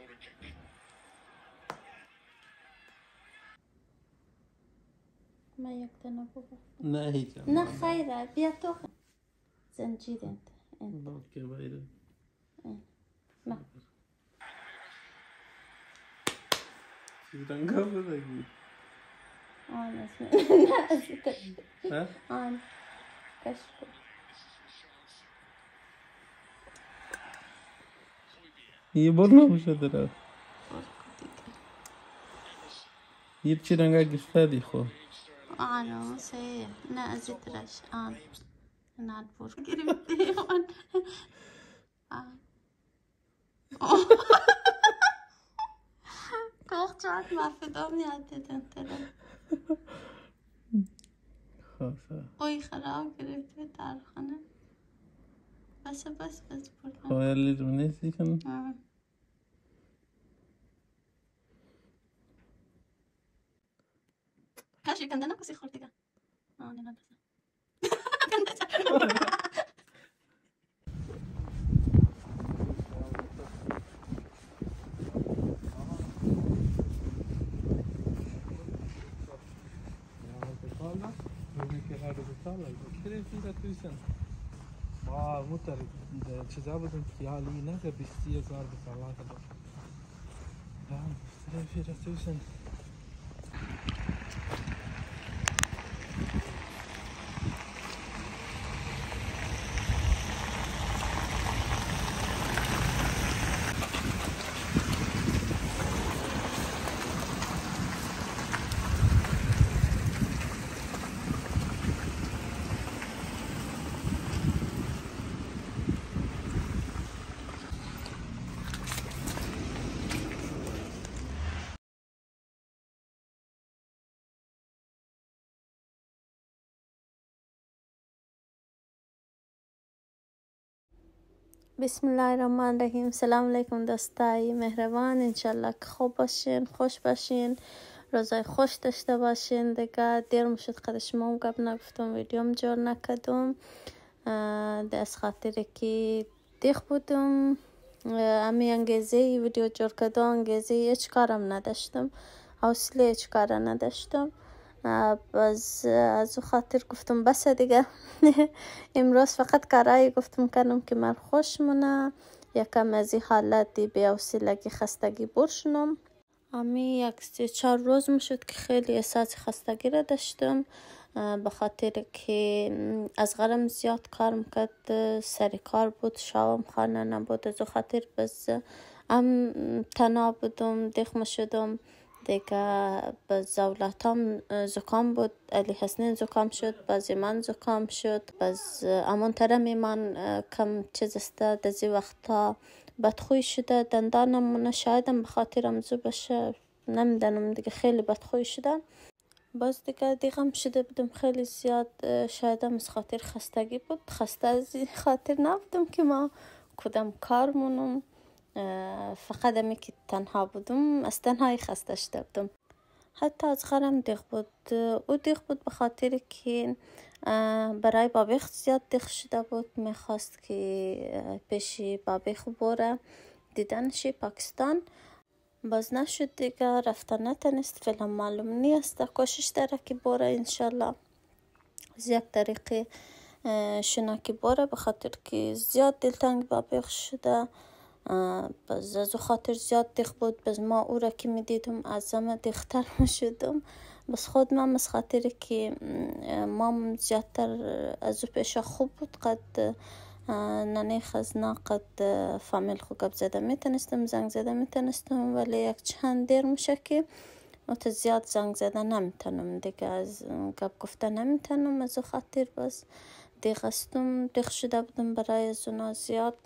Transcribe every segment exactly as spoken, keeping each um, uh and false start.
ما یک دنه بگو. نه هیچ. نه خیره بیا تو زنجیر انت انت اوکی باید. ما چی رنگا بودی؟ آن اسم نه ها؟ آن کشکو یه بار نمیشه داره. یه چی رنگا گفتادی خو. آنو سه نه ازیترش آن نه بور گرفتی آن آن کوچات مافدام یاد دیدن تره خاصه. اوی خراب گرفته در خانه بس بس بس بردم خواهی رو نیستی کن. کاشی کنده نکسی خورد دیگه آن نه بس ما متر چیزا بودن خیالی نه که بیستی هزار به ساعت بود. هم سری رسیدن. بسم الله الرحمن الرحیم. سلام علیکم دوستای مهربان، انشالله که خوب باشین، خوش باشین، روزای خوش داشته باشین. دیگه دیر میشد قد شما گپ نگفتم، ویدیوم جور نکردم ده از خاطر که دیخ بودم. امی انگیزه ویدیو جور کردم، انگیزه هیچ کارم نداشتم، حوصله هیچ کار نداشتم. باز از او خاطر گفتم بس دیگه امروز فقط کارایی گفتم کنم که من خوش مونه، یکم از این حالتی بی حوصلگی خستگی برشنم. امی یک سه چهار روز میشد که خیلی احساس خستگی را داشتم، به خاطر که از غرم زیاد کار میکرد، سر کار بود، شوام خانه نبود، از او خاطر بس ام تنها بودم، دیخ میشدم دیگه. باز زولاتام زکام بود، علی حسنین زکام شد، بازی من زکام شد، باز امون ترمی من کم چیز است دزی وقتا بدخوی شده، دندانم شایدم به خاطر امزو بشه نمیدانم دیگه، خیلی بدخوی شده. باز دیگه دیگم شده بودم خیلی زیاد، شایدم از خاطر خستگی بود، خسته از خاطر نبودم که ما کدام کار مونم، فقط امی که تنها بودم از تنهایی خسته شده بودم. حتی از غرم دیخ بود، او دیخ بود به خاطر که برای بابیخ زیاد دیخ شده بود، میخواست که پیشی بابیخ بوره دیدنشی پاکستان. باز نشد دیگه، رفتن نتنست، فعلا معلوم نیست، کوشش داره که بوره انشالله زیاد طریقی شنا که بوره، به خاطر که زیاد دلتنگ بابیخ شده. باز از او خاطر زیاد دیخ بود، باز ما او را که می دیدم از همه دیختر می شدم. بس خود من از خاطر که مام زیادتر از او پیشا خوب بود، قد ننه خزنا قد فامیل خو گپ زده می تنستم، زنگ زده می تنستم، ولی یک چند دیر میشه که مت زیاد زنگ زده نمی تنم دیگه، از گپ گفته نمی تنم. از او خاطر باز دیخ استم، دیخ شده بودم برای از اونا زیاد،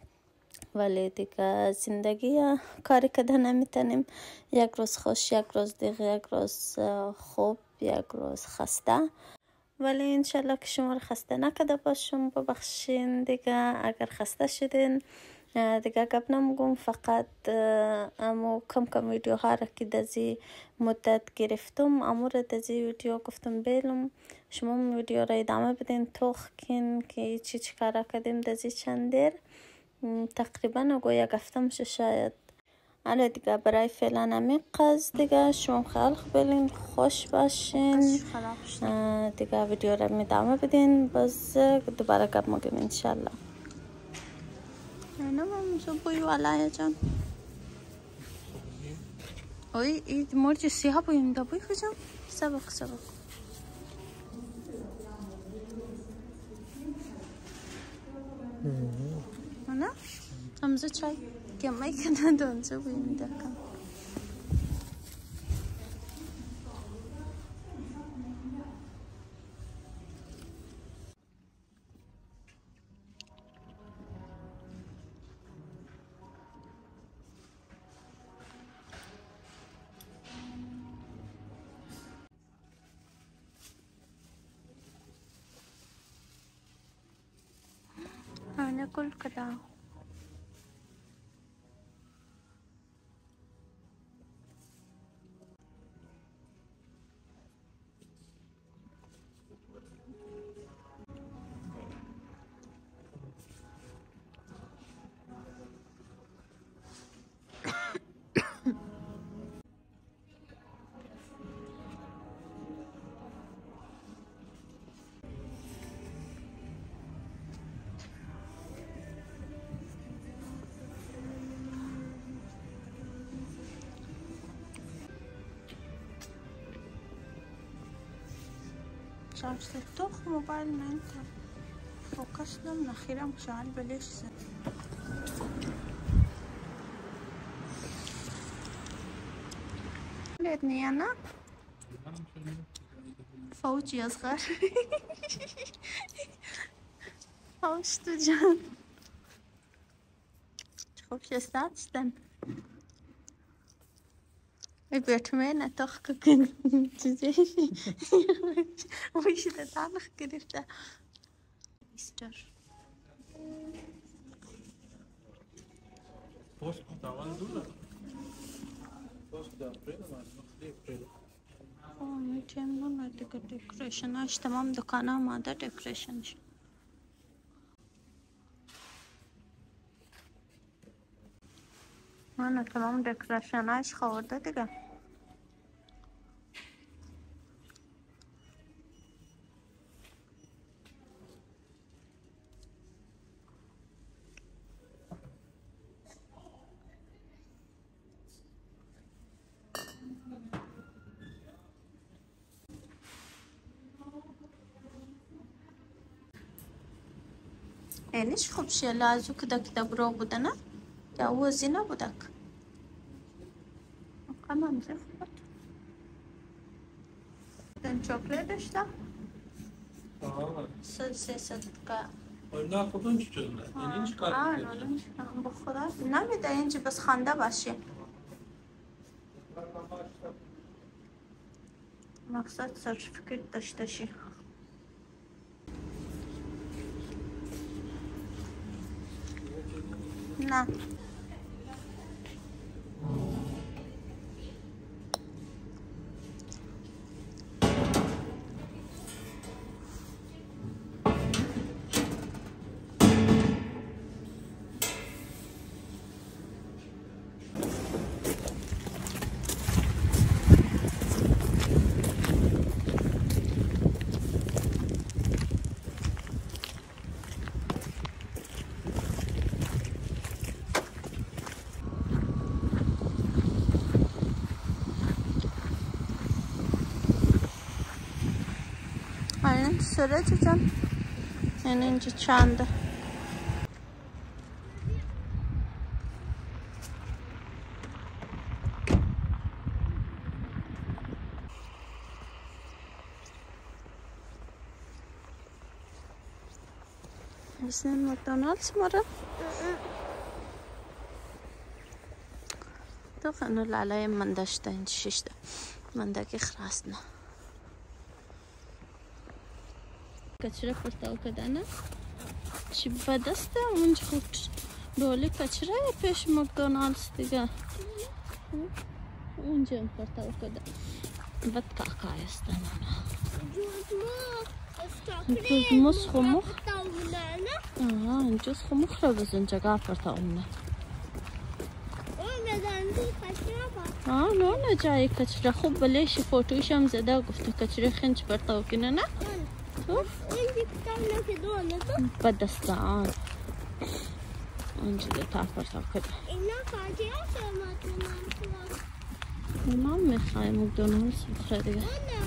ولی دیگه زندگی کاری کده نمیتونیم، یک روز خوش، یک روز دیگه، یک روز خوب، یک روز خسته. ولی انشالله که شما رو خسته نکده باشم، ببخشین دیگه اگر خسته شدین دیگه. گپ نمیگم، فقط امو کم کم ویدیوها را که دزی مدت گرفتم امو را دزی ویدیو گفتم بیلم، شما ویدیو را ادامه بدین، توخ کن که چی چی کارا کردیم دزی چند دیر، تقریبا اگو یک هفته میشه شاید. آره دیگه برای فعلا همین قض دیگه. شما خلق بلین، خوش باشین دیگه. ویدیو رو میدامه بدین، باز دوباره گپ مگیم انشالله. نه مامزو بوی والله جان. اوی این مرج سیاه بوی میده بوی کجا؟ سبق سبق نه امزو چای کمی کنه دونجا بوی میده کن. أنا كل كده شارج التوخ موبايل ما انت فوقشنا من اخيرا مش عارفه ليش سن. لقيتني انا فوجي اصغر فوجتو جان خب شستاتستن بيتمنى تحقق چیزی ویش ده تعلق گرفته ایستر Posso contar uma dura? Posso dar prenda, mas não sei prenda. آه میتونم بونه دیگه دکریشناش تمام دکانه آماده دکریشنش. من تمام دکریشناش خورده دیگه. اینش خوب شه لازو کده کده برو بوده نه؟ یا وزی نبودک؟ کمان زفت بود دن چوکله داشته؟ آه سه سه سه که نه خودون چی چون نه؟ اینش کار میکنه؟ آه بخدا نمیده اینجا بس خنده باشه مقصد سرتیفیکت داشته شی نه aynen sürece can enince çandı Bizim ماکدونالدز مرة تو خانو لالای من داشته این ششته من داکی خراستنه کچره پرتاو کدانه چی بدسته اونج خود دولی کچره پیش ماکدونالدز دیگه اونجا هم پرتاو کده بد کاکای استنه جوز مس خمخ آه جوز خمخ رو بزن جگه پرتاونه آه نه نه جای کچره خوب بلش فوتوش هم زده گفته کچره خنچ برتاو کنه نه با دستان اونجا تا برتاو کنه ما میخوایم مکدونالدز بخوره دیگه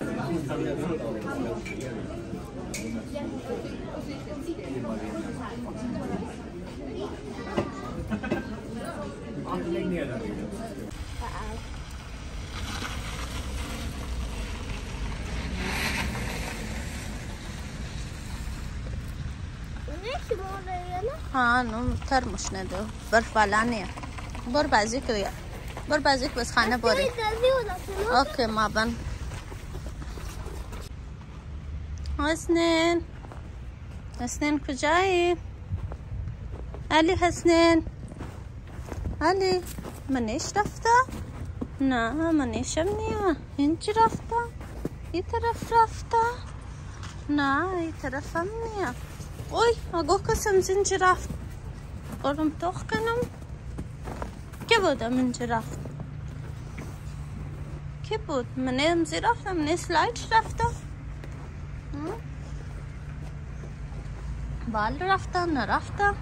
ها نو ترمش نده برف بالانیه بر بازی که بر بازی که بس خانه باری اوکی ما بن حسنین حسنین کجایی علی حسنین علی منیش رفته نه منیشم نیا اینجا رفته این طرف رفته نه این طرف هم نیا اوی اگه کسم زنجی رفت قرم توخ کنم که بودم اینجا رفت که بود منه امزی رفتم منه سلایدش رفته بال رفته نرفته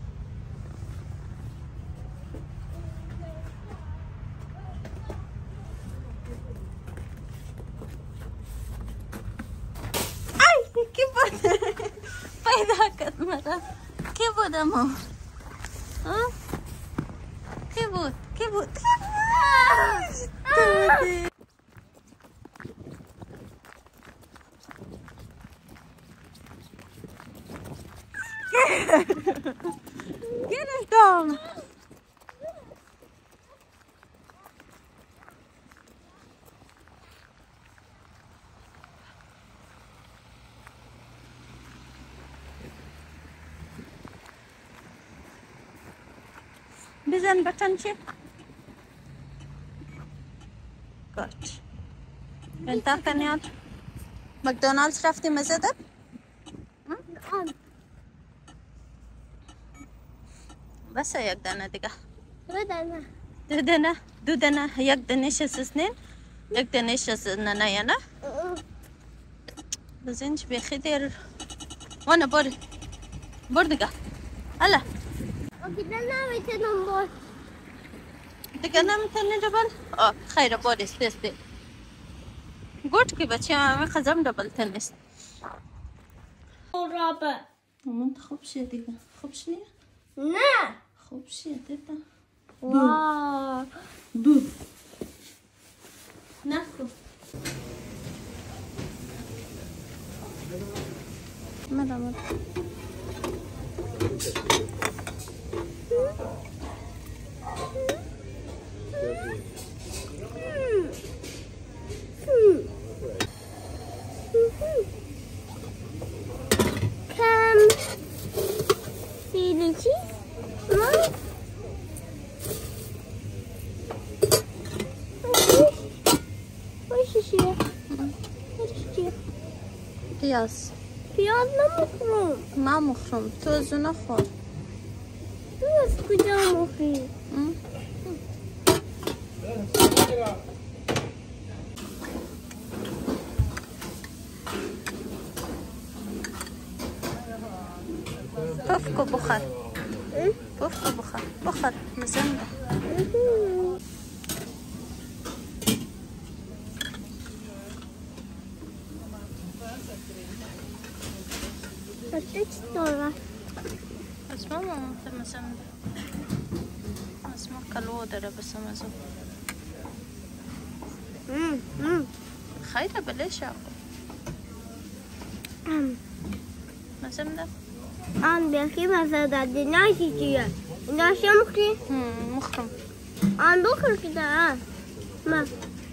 کی بود پیدا کرد مرا کی بود امو کی بود کی بود گرفتم بزن بطن چی؟ گوچ انتا کنیاد مکدونالدز رفتی مزه داد؟ بس یک دانه دیگه دو دانه دو دانه دو دانه یک دانهش اسنین یک دانهش نه یا نه بزنش بیخی دیر وانا بار بار دیگه هلا دیگه نمیتونم بار دیگه نمیتونی دبل آه خیره بار است بی گوٹ کی بچه همه خزم دبل تنیس رابع مامان خوب شد دیگه خوب شد نه خوب شد دیگه واو بو نخو ماذا ماذا كم في لشي وش الشيء وش الشيء بياز بياض مخروم ما مخروم توزو نخور بس کجا مخروم پفکو بخور پفکو بخور بخور مزنده Kaç dolar? اسمه ماما مزنده اسمه کلو داره بس مزو خیره بلش مزنده آن بیخی مزه دادی ناشی چیه ناشی مخری؟ مخرم آن بخور که دارم ما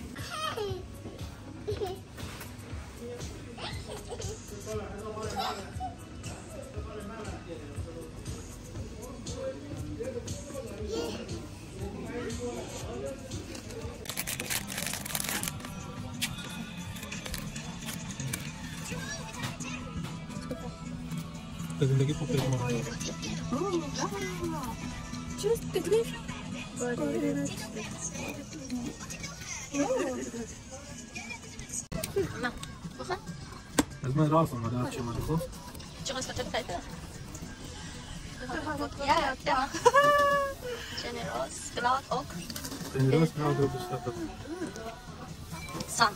زندگی تو فکر ما چیز تکلیف؟ نه بخواه از من راست آمده از چه مالی خوب؟ چه قصد چه بخواهی تره؟ Ja, ja. Generös, glad och Generös, glad och uppskattad. sant.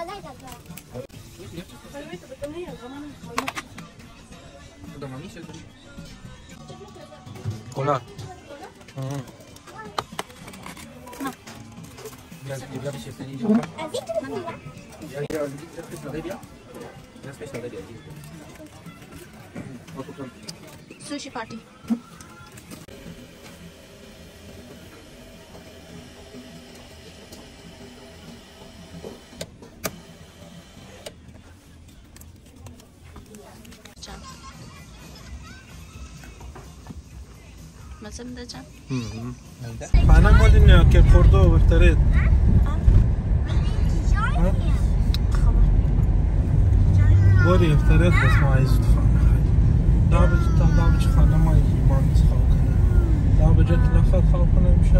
Kolla. Mm. No. Sushi party. Can. مزه میده جان؟ أنا ما أدري كيف خردو بفترض. بوري افترض بس ما عايز تفهم. دابج دابج خانة ما يجي ما نسخه كنا. دابج اتلفت خاوكنا يمشي.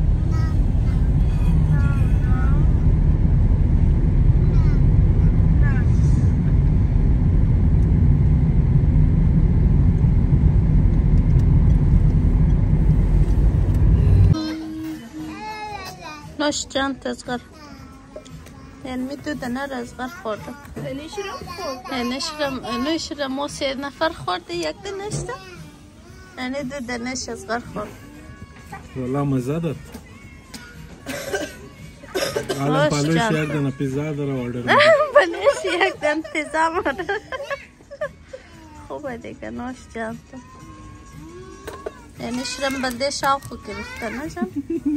نوش جان تزغر یعنی میدودن هر از غر خورده نشرم نشرم ما سه نفر خورده یک دن نشته یعنی دو دنش از غر خورد والله مزه داد حالا پلوش یک دن پیزا داره آردر پلوش یک دن پیزا مارده خوبه دیگه نوش جان تو یعنی شرم بلده شاوخو گرفته نه جان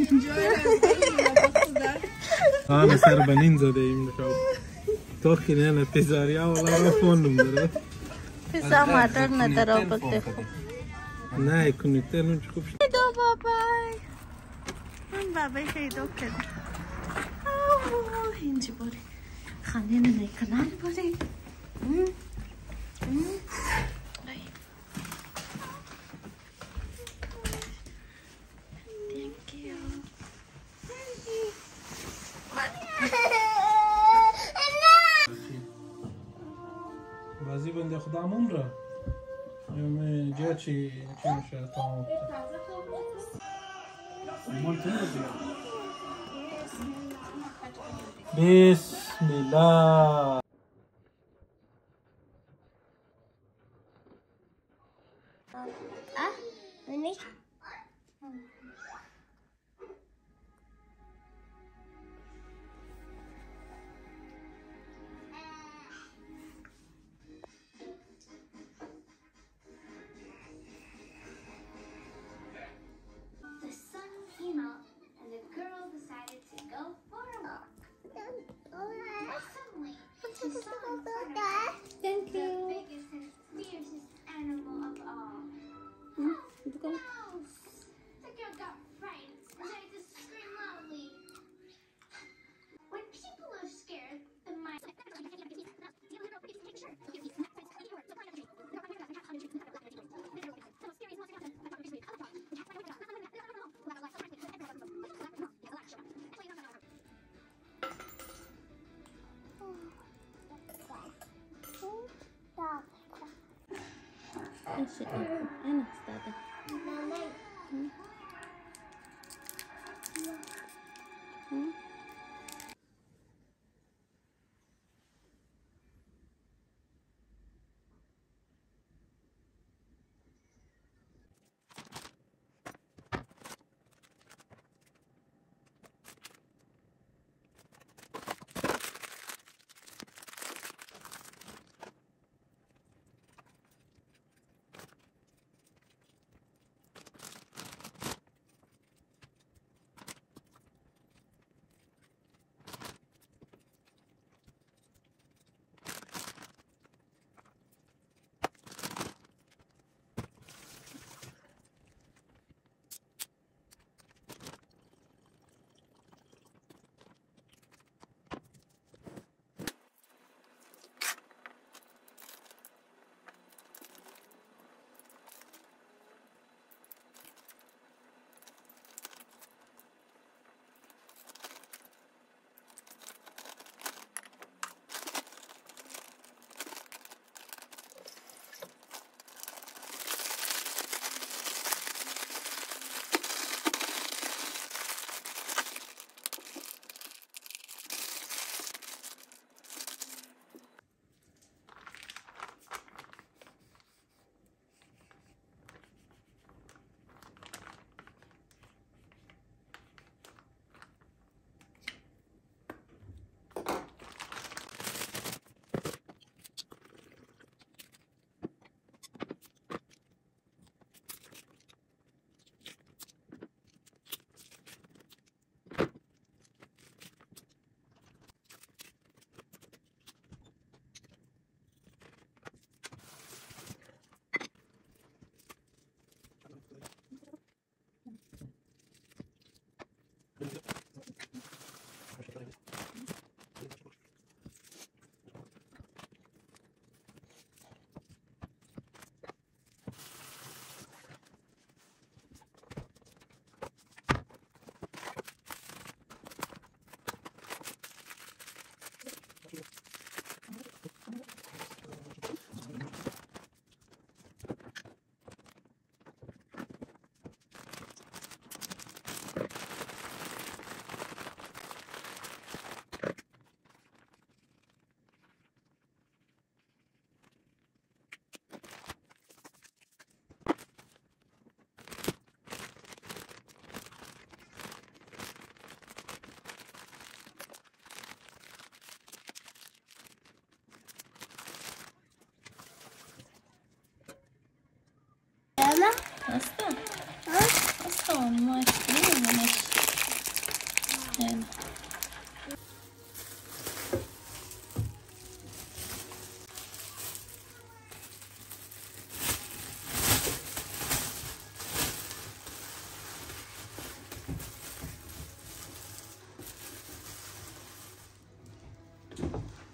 أنا سر بنين زده ایم نشاو توخی نه نه پیزاریا والله را فون نمره پیزا مادر نداره و بلده خوب نه کنیتر نمچه خوب شد دو بابای من بابای خیدو کرد اینجا باری خانه ننه کنار باری Thank you. بازی بنده خدا ممره یوم جا چی چی میشه تمام بسم الله Ah, nicht. The sun came out and the girl decided to go for a walk. But suddenly, she saw in front of her Thank the you. biggest and fiercest animal of all. Mouse! The girl got frightened and started to scream loudly. When people are scared, the mice... ايش انا استاذه شد.